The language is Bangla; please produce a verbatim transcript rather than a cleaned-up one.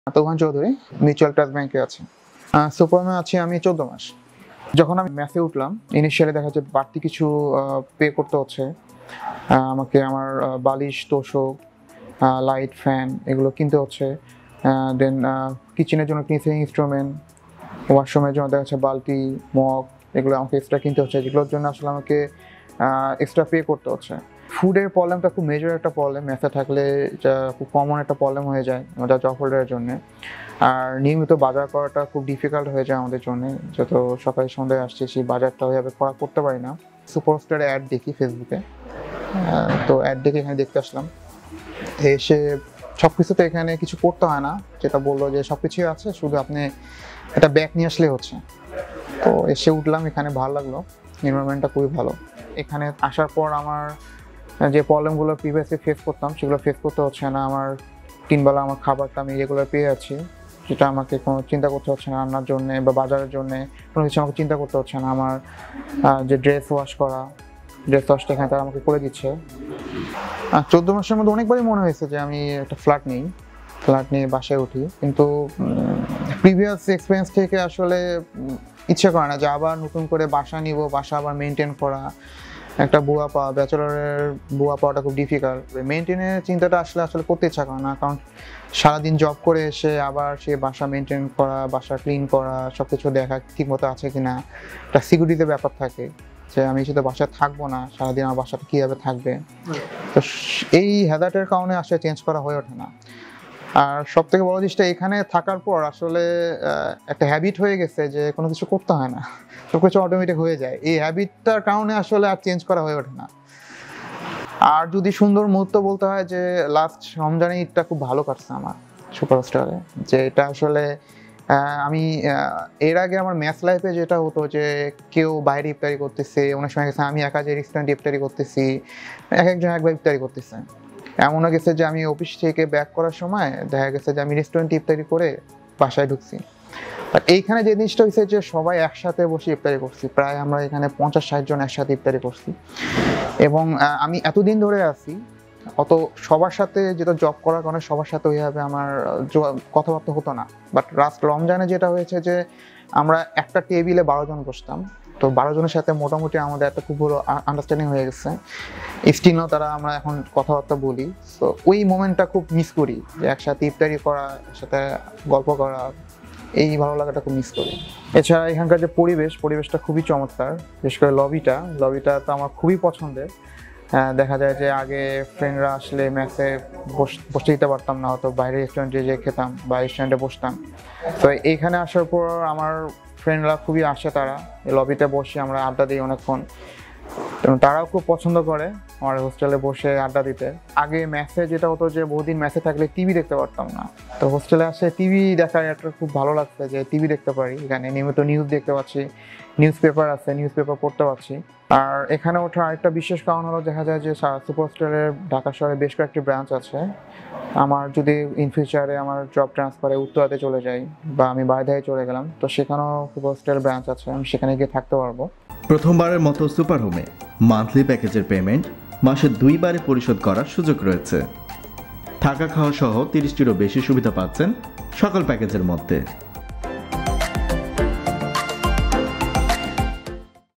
তোফান চৌধুরী মিউচুয়াল ট্রাস্ট ব্যাংকে আছি। সুপারমে আছি আমি চোদ্দ মাস। যখন আমি ম্যাথে উঠলাম ইনিশিয়ালি দেখা যাচ্ছে বাড়তি কিছু পে করতে হচ্ছে আমাকে, আমার বালিশ, তোষক, লাইট, ফ্যান এগুলো কিনতে হচ্ছে। দেন কিচেনের জন্য ক্লিনিং ইনস্ট্রুমেন্ট, ওয়াশরুমের জন্য দেখা যাচ্ছে বালতি, মগ এগুলো আমাকে এক্সট্রা কিনতে হচ্ছে, যেগুলোর জন্য আসলে আমাকে এক্সট্রা পে করতে হচ্ছে। ফুডের প্রবলেমটা খুব মেজর একটা প্রবলেম, ম্যাথে থাকলে যা খুব কমন একটা প্রবলেম হয়ে যায় আমাদের জব হোল্ডারের জন্য। আর নিয়মিত বাজার করাটা খুব ডিফিকাল্ট হয়ে যায় আমাদের জন্য, যত সকালে সন্ধ্যায় আসছে সেই বাজারটা ওইভাবে করা করতে পারি না। সুপারস্টারে অ্যাড দেখি ফেসবুকে, তো অ্যাড দেখে এখানে দেখতে আসলাম। এসে সব কিছুতে এখানে কিছু করতে হয় না, যেটা বললো যে সব কিছুই আছে, শুধু আপনি একটা ব্যাগ নিয়ে আসলেই হচ্ছে। তো এসে উঠলাম, এখানে ভালো লাগলো, এনভায়রনমেন্টটা খুবই ভালো। এখানে আসার পর আমার যে প্রবলেমগুলো প্রিভিয়াসলি ফেস করতাম সেগুলো ফেস করতে হচ্ছে না। আমার তিনবেলা আমার খাবারটা আমি রেগুলার পেয়ে যাচ্ছি, যেটা আমাকে কোনো চিন্তা করতে হচ্ছে না রান্নার জন্যে বা বাজারের জন্যে, কোনো কিছু আমাকে চিন্তা করতে হচ্ছে না। আমার যে ড্রেস ওয়াশ করা, ড্রেস ওয়াশটা এখানে তারা আমাকে করে দিচ্ছে। চোদ্দ মাসের মধ্যে অনেকবারই মনে হয়েছে যে আমি একটা ফ্ল্যাট নিই, ফ্ল্যাট নিয়ে বাসায় উঠি, কিন্তু প্রিভিয়াস এক্সপিরিয়েন্স থেকে আসলে ইচ্ছে করে না যে আবার নতুন করে বাসা নিব, বাসা আবার মেনটেন করা। একটা বুয়া পাওয়া, ব্যাচেলরের বুয়া পাওয়াটা খুব ডিফিকাল্ট। মেনটেনের চিন্তাটা আসলে আসলে করতে ইচ্ছা করে না, কারণ সারাদিন জব করে এসে আবার সে বাসা মেনটেন করা, বাসা ক্লিন করা, সব কিছু দেখা ঠিকমতো আছে কিনা, একটা সিকিউরিটিতে ব্যাপার থাকে যে আমি শুধু বাসায় থাকবো না, সারাদিন আমার বাসাটা কীভাবে থাকবে। তো এই হ্যাজার্ডের কারণে আসলে চেঞ্জ করা হয়ে ওঠে না। আর সব থেকে বড় জিনিসটা, এখানে থাকার পর আসলে একটা হ্যাবিট হয়ে গেছে যে কোনো কিছু করতে হয় না, সব কিছু অটোমেটিক হয়ে যায়। এই হ্যাবিটটার কারণে আসলে আর চেঞ্জ করা হয়ে ওঠে না। আর যদি সুন্দর মুহূর্ত বলতে হয়, যে লাস্ট রমজানে ঈদটা খুব ভালো কাটছে আমার সুপারস্টারে। যে এটা আসলে আমি এর আগে আমার ম্যাথ লাইফে যেটা হতো যে কেউ বাইরে ইফতারি করতেছে, অনেক সময় গেছে আমি একা যে রেস্টুরেন্টে ইফতারি করতেছি, এক একজন একবার ইফতারি করতেছে। এমনও গেছে যে আমি অফিস থেকে ব্যাক করার সময় দেখা গেছে যে আমি রেস্টুরেন্টে ইফতারি করে বাসায় ঢুকছি। আর এইখানে যে জিনিসটা হয়েছে যে সবাই একসাথে বসে ইফতারি করছি, প্রায় আমরা এখানে পঞ্চাশ ষাট জন একসাথে ইফতারি করছি। এবং আমি এতদিন ধরে আছি, অত সবার সাথে যেটা জব করার কারণে সবার সাথে ওইভাবে আমার কথাবার্তা হতো না। বাট লাস্ট রমজানে যেটা হয়েছে যে আমরা একটা টেবিলে বারো জন বসতাম, তো বারো জনের সাথে মোটামুটি আমাদের একটা খুব ভালো আন্ডারস্ট্যান্ডিং হয়ে গেছে। স্টিলও তারা আমরা এখন কথাবার্তা বলি। তো ওই মোমেন্টটা খুব মিস করি, যে একসাথে ইফতারি করা, একসাথে গল্প করা, এই ভালো লাগাটা খুব মিস করি। এছাড়া এখানকার যে পরিবেশ, পরিবেশটা খুবই চমৎকার। বিশেষ করে লবিটা, লবিটা তো আমার খুবই পছন্দের। দেখা যায় যে আগে ফ্রেন্ডরা আসলে ম্যাচে বসতে দিতে পারতাম না, হয়তো বাইরে রেস্টুরেন্টে যেয়ে খেতাম বা রেস্টুরেন্টে বসতাম। তো এইখানে আসার পর আমার ফ্রেন্ডরা খুবই আসে, তারা এই লবিতে বসে আমরা আড্ডা দিই অনেকক্ষণ। তারাও খুব পছন্দ করে আমার হোস্টেলে বসে আড্ডা দিতে। আগে ম্যাচে যেটা হতো যে বহুদিন ম্যাচে থাকলে টিভি দেখতে পারতাম না, তো হোস্টেলে আসে টিভি দেখার একটা খুব ভালো লাগছে যে টিভি দেখতে পারি, এখানে নিয়মিত নিউজ দেখতে পাচ্ছি, নিউজ পেপার আছে, নিউজ পেপার পড়তে পারছি। আর এখানে ওঠার আরেকটা বিশেষ কারণ হলো, দেখা যায় যে সুপার হোস্টেলের ঢাকা শহরে বেশ কয়েকটি ব্রাঞ্চ আছে। আমার যদি ইন ফিউচারে আমার জব ট্রান্সফারে উত্তরাতে চলে যাই বা আমি বাইরে চলে গেলাম, তো সেখানেও সুপার হোস্টেল ব্রাঞ্চ আছে, আমি সেখানে গিয়ে থাকতে পারবো। প্রথমবারের মতো সুপার হোমে মান্থলি প্যাকেজের পেমেন্ট মাসে দুইবারে পরিশোধ করার সুযোগ রয়েছে। থাকা খাওয়া সহ তিরিশটিরও বেশি সুবিধা পাচ্ছেন সকল প্যাকেজের মধ্যে।